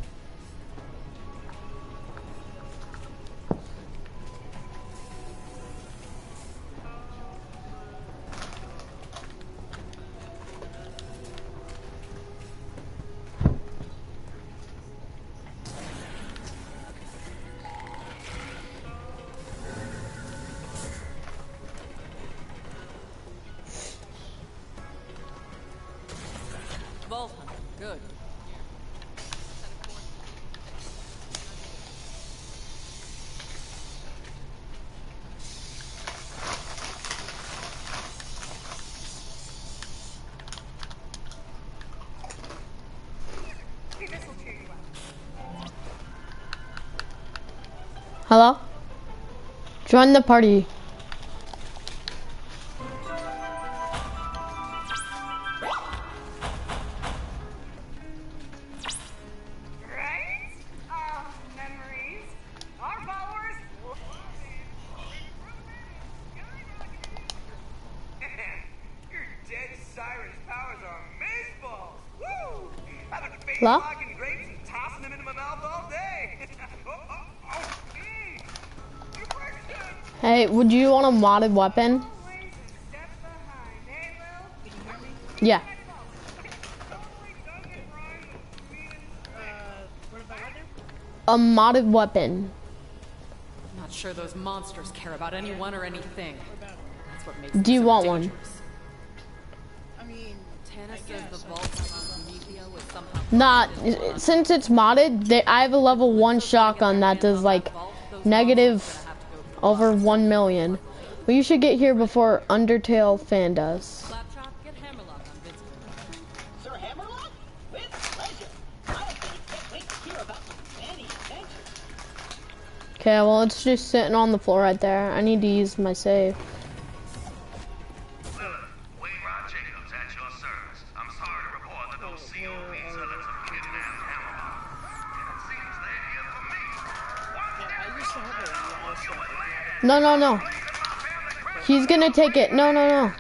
Vault Hunter, good. Hello? Join the party. Hello? Hey, would you want a modded weapon? Yeah. A modded weapon. Not sure those monsters care about anyone or anything. That's what makes Do you them so want dangerous. one? I mean, Tana says the vault on Prometheus was somehow... Nah, since it's modded, they, I have a level one shotgun that does like negative over one million. But you should get here before Undertale fan does. Sir Hammerlock? With pleasure. I'll can't wait to hear about your many adventures. Okay, well it's just sitting on the floor right there. I need to use my save. No, no, no. He's gonna take it. No, no, no.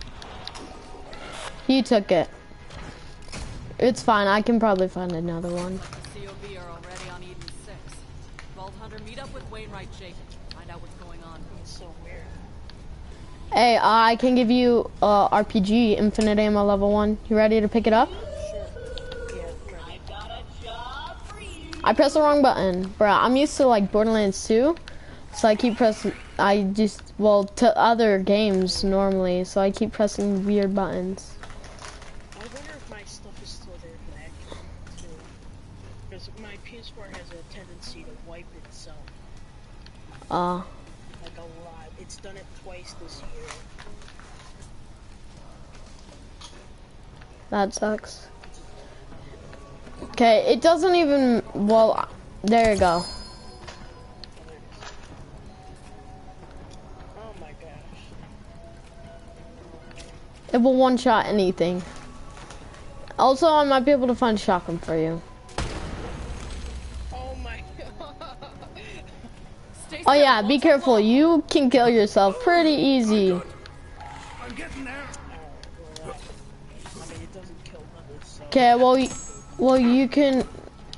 He took it. It's fine. I can probably find another one. C O V are already on Eden six. Vault Hunter, meet up with Wainwright Jacob. Find out what's going on. It's so weird. Hey, uh, I can give you uh, R P G, infinite ammo level one. You ready to pick it up? I pressed the wrong button. Bruh, I'm used to like Borderlands two. So I keep pressing, I just, well, to other games normally, so I keep pressing weird buttons. I wonder if my stuff is still there for that game, too. because my P S four has a tendency to wipe itself. Uh. Like a lot. It's done it twice this year. That sucks. Okay, it doesn't even, well, there you go. Oh my gosh. It will one-shot anything. Also, I might be able to find a shotgun for you. Oh my god. Oh yeah, be careful. You can kill yourself pretty easy. I'm getting there. I mean, it doesn't kill others, so. Okay, well, y well, you can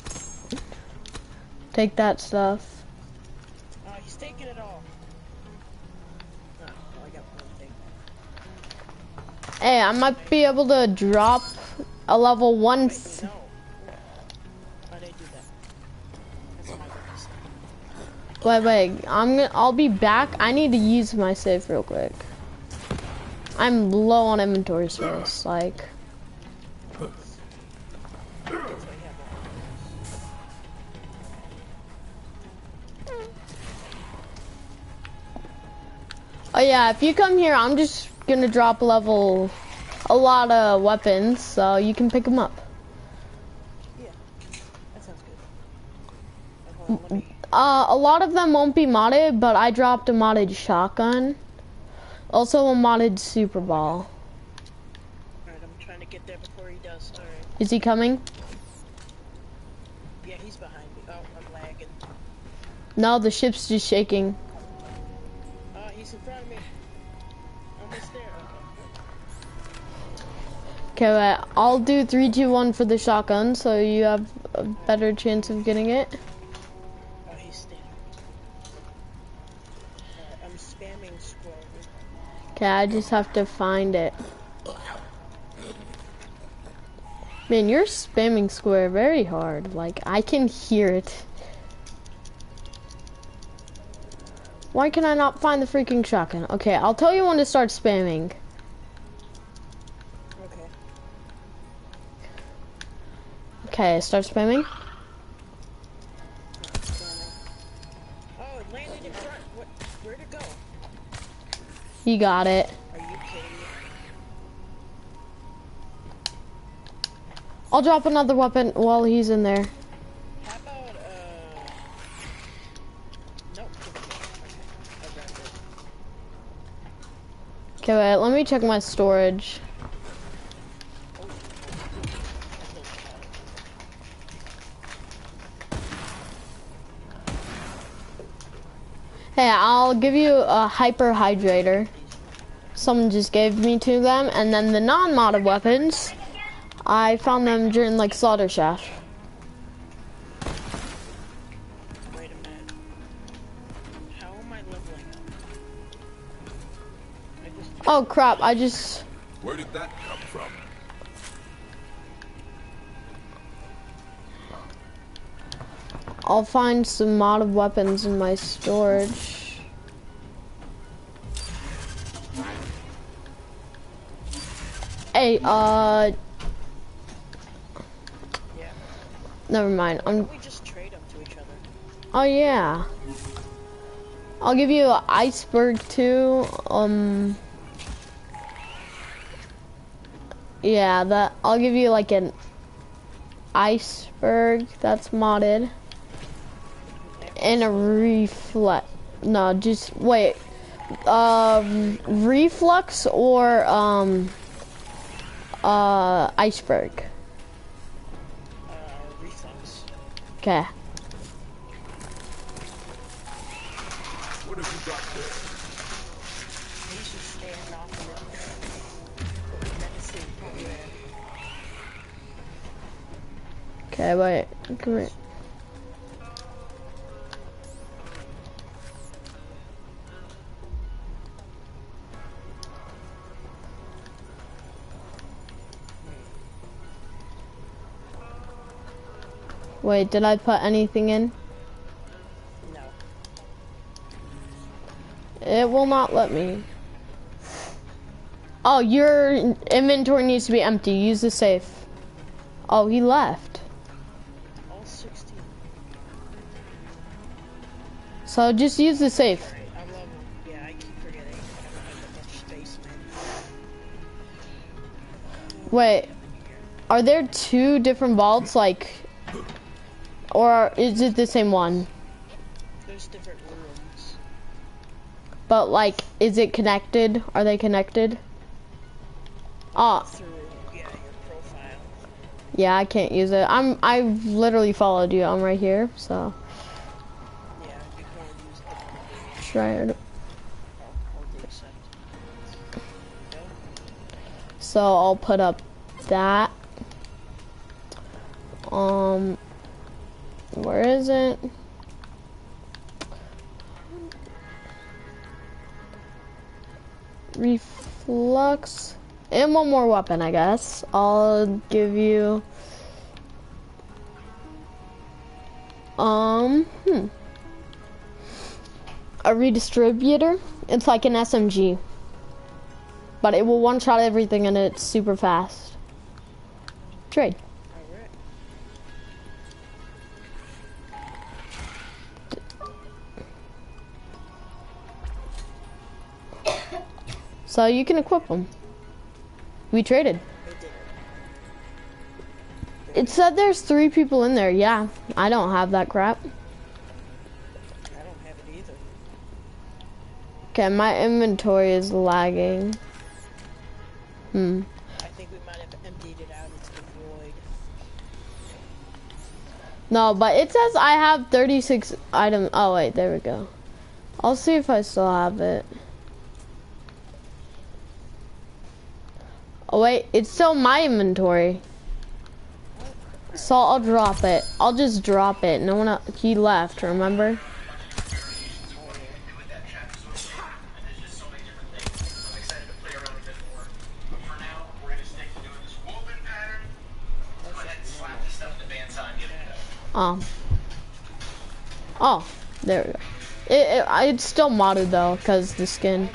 take that stuff. Uh, he's taking it all. Oh, well, I got one thing. Hey, I might be able to drop a level one. Wait, no. Why did I do that? That's my bad. Wait, wait. I'm gonna. I'll be back. I need to use my save real quick. I'm low on inventory space. Like. Oh yeah, if you come here, I'm just gonna drop level a lot of weapons, so you can pick them up. Yeah, that sounds good. Okay, let me... Uh, a lot of them won't be modded, but I dropped a modded shotgun. Also a modded super ball. Alright, I'm trying to get there before he does. Alright. Is he coming? Yeah, he's behind me. Oh, I'm lagging. No, the ship's just shaking. Uh, he's in front of me. Almost there. Okay. Okay, wait. I'll do three, two, one for the shotgun, so you have a better chance of getting it. Oh, he's standing. Alright, I'm spamming square. Okay, I just have to find it. Man, you're spamming square very hard. Like, I can hear it. Why can I not find the freaking shotgun? Okay, I'll tell you when to start spamming. Okay. Okay, start spamming. Oh, it landed in front. What? Where'd it go? You got it. Are you kidding me? I'll drop another weapon while he's in there. How about, uh... Nope. Okay, I grabbed it. Okay, wait, let me check my storage. Hey, I'll give you a hyper hydrator. Someone just gave me to them, and then the non-modded weapons, I found them during like Slaughter Shaft. Wait a minute. How am I leveling up? I just... Oh crap, I just... Where did that come from? I'll find some modded weapons in my storage. Hey, uh... Yeah. Never mind, I'm... We just trade them to each other. Oh yeah. I'll give you an iceberg too. Um. Yeah, that I'll give you like an iceberg that's modded, and a reflex. No, just wait. Uh, reflux or um. Uh, iceberg. Uh, reflex. Okay. What have you got there? He's just standing off of it. Menacing over there. Okay, wait. Come here. Wait, did I put anything in? No. It will not let me. Oh, your inventory needs to be empty. Use the safe. Oh, he left. All six So just use the safe. I love it. Yeah, I keep forgetting. I don't have that much space, man. Wait, are there two different vaults, like, or is it the same one? There's different rooms. But like, is it connected? Are they connected? Oh. Through, yeah, your profile. Yeah, I can't use it. I'm, I've literally followed you. I'm right here, so. Yeah, you can only use it. Try it. So I'll put up that. Um, where is it? Reflux. And one more weapon, I guess. I'll give you... Um, hmm. A redistributor. It's like an S M G. But it will one-shot everything and it's super fast. Trade. So you can equip them. We traded. It said there's three people in there. Yeah, I don't have that crap. I don't have it either. Okay, my inventory is lagging. Hmm. I think we might have emptied it out into the void. No, but it says I have thirty-six items. Oh wait, there we go. I'll see if I still have it. Oh wait, it's still my inventory. So I'll drop it. I'll just drop it. No one else, he left, remember? Oh. Oh, there we go. It, it, it's still modded though, because the skin.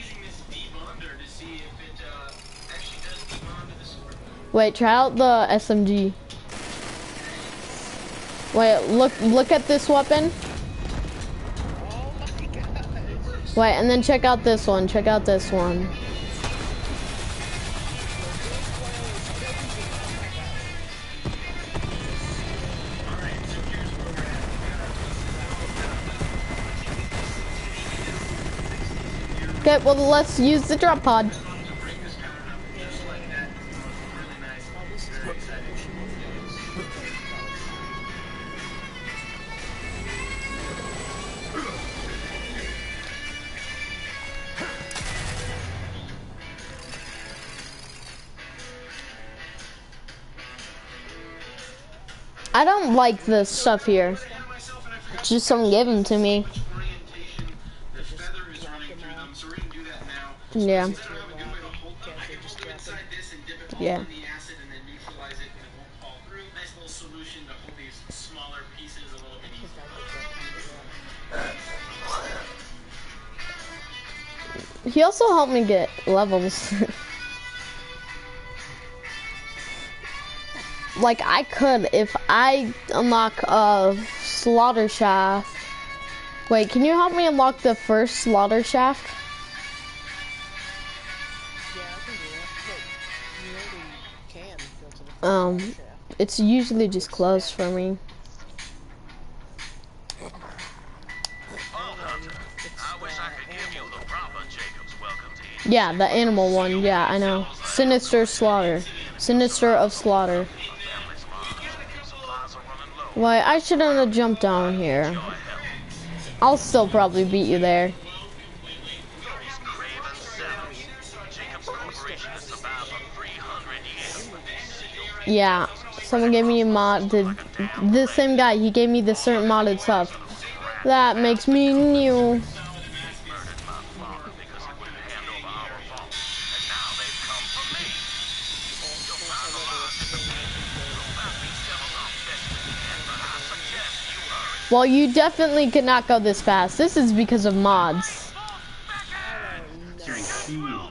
Wait, try out the S M G. Wait, look look at this weapon. Wait, and then check out this one. Check out this one. Okay, well let's use the drop pod. I don't like the stuff here. Just someone gave them to me. Yeah. Yeah. He also helped me get levels. Like I could if I unlock a slaughter shaft. Wait, can you help me unlock the first slaughter shaft? Yeah, I can do that. Wait, you already can go to the first Um, shaft. it's usually just closed for me. Yeah, the animal one. Yeah, I know. Sinister slaughter. Sinister of slaughter. Why, I shouldn't have jumped down here. I'll still probably beat you there. Yeah, someone gave me a modded, this same guy, he gave me this certain modded stuff. That makes me new. Well, you definitely cannot go this fast. This is because of mods. As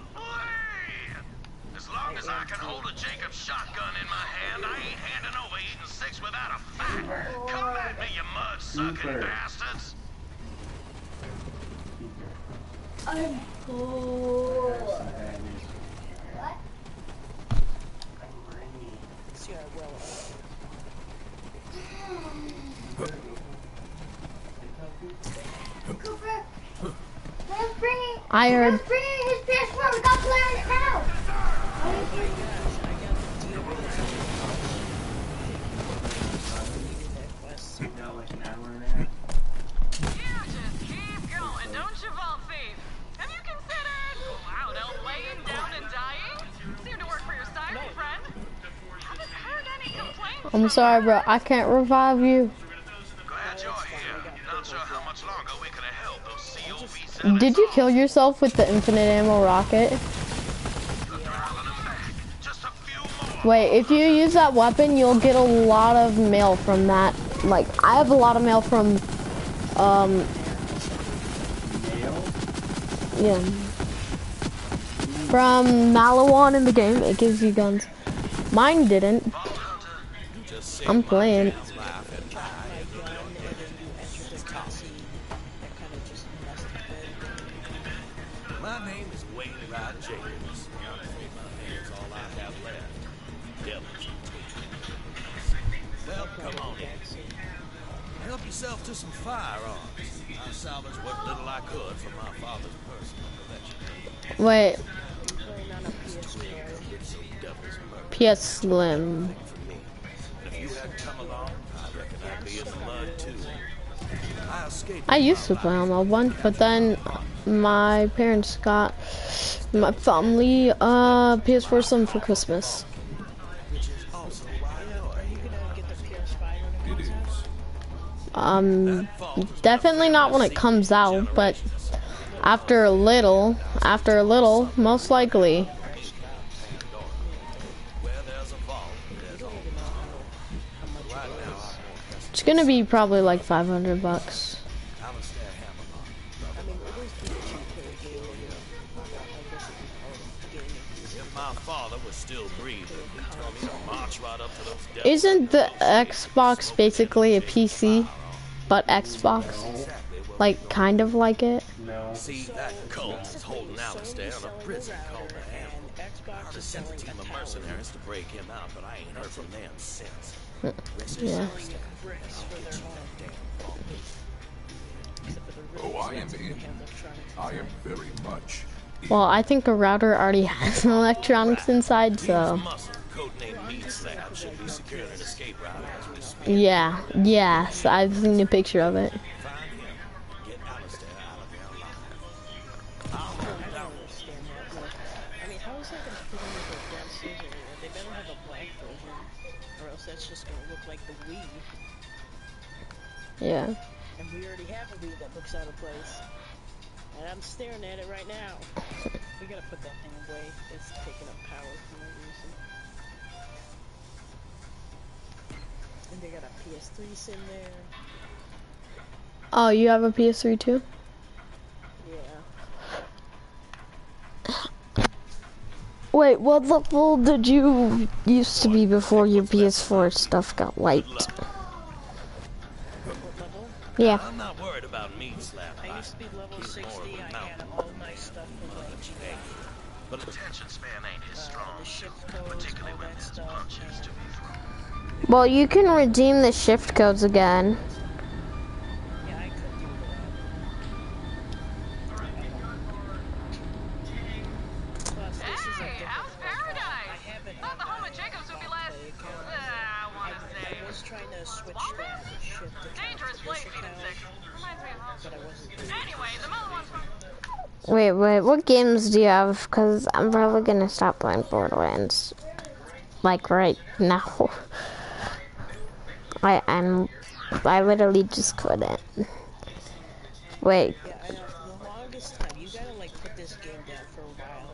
long as I can hold a Jacob's shotgun in my hand, I ain't handing over Eden six without a fight. Come at me, you mud-sucking bastards. I'm bored. See how well. Cooper, let's bring it. I heard. Let's bring in his P S four. We got playing it now. like an hour and a half. You just keep going, don't you, Vault Thief? Have you considered loud out laying down and dying? Seemed to work for your style, friend. Haven't heard any complaints. I'm sorry, bro. I can't revive you. Glad you're here. Not sure how much longer we can help those C O V seven. Did you kill yourself with the infinite ammo rocket? Wait, if you use that weapon, you'll get a lot of mail from that. Like, I have a lot of mail from, um, yeah, from Malawan in the game. It gives you guns. Mine didn't. I'm playing. My name is Wayne Rod Jacobs. I'm afraid my name's all I have left. Devils. Well, come on in. Help yourself to some firearms. I salvaged what little I could from my father's personal collection. Wait. P S Slim. If you hadn't come along, I reckon I'd be in the mud too. I escaped. I used to play on that one, but then my parents got my family uh P S four Slim for Christmas. Um, definitely not when it comes out, but after a little, after a little, most likely. It's gonna be probably like five hundred bucks. Isn't the Xbox basically a P C, but Xbox? Like, kind of like it? No. See, that cult is holding Alistair in a prison called the Hammer. I sent a team of mercenaries to break him out, but I ain't heard from them since. Yeah. Oh, I am in. I am very much. Well, I think a router already has electronics inside, so. Yeah, yes, I've seen a picture of it. Yeah. And we already have a Wii that looks out of place. And I'm staring at it right now. We gotta put that thing away. It's taking up power for no reason. And they got a P S three sim there. Oh, you have a P S three too? Yeah. Wait, what level did you used to be before your P S four stuff got wiped? Yeah. I'm not worried about meat slap. I used to be level sixty. I had all my stuff from like but attention span ain't as strong, particularly when there's punches to be thrown. Well, you can redeem the shift codes again. Yeah, I could do that. Hey, how's paradise? Thought the home of Jacobs would be less, uh, I wanna say, I was trying to switch that shift to dangerous place, even six. Reminds me of home. But I wasn't. Anyway, the other one's from... Wait, wait, what games do you have? Because I'm probably gonna stop playing Borderlands. Like, right now. I, I'm, I literally just couldn't. Wait. Yeah, I know. The longest time, you gotta like put this game down for a while.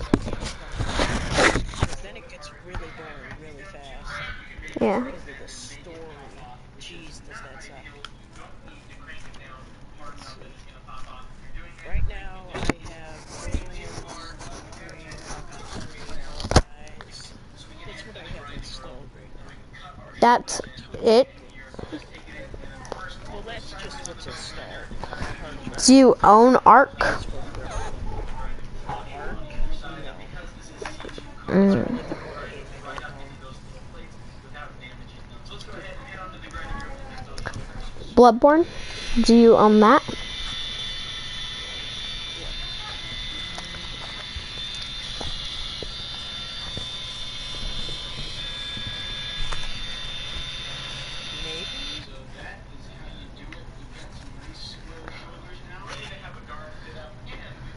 Because then it gets really boring really fast. Yeah. Because of the story. Jeez, does that suck. Right now, I have That's what I have installed right now. That's it? Well, that's just what's installed. Do you own Ark? Mm. Bloodborne? Do you own that?